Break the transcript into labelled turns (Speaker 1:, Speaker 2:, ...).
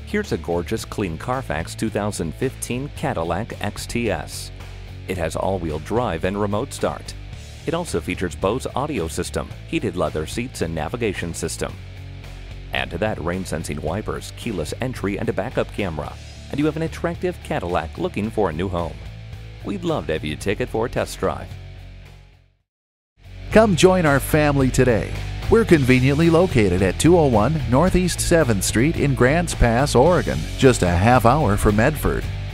Speaker 1: Here's a gorgeous, clean CARFAX 2015 Cadillac XTS. It has all-wheel drive and remote start. It also features Bose audio system, heated leather seats, and navigation system. Add to that rain-sensing wipers, keyless entry, and a backup camera, and you have an attractive Cadillac looking for a new home. We'd love to have you take it for a test drive.
Speaker 2: Come join our family today. We're conveniently located at 201 Northeast 7th Street in Grants Pass, Oregon, just a half hour from Medford.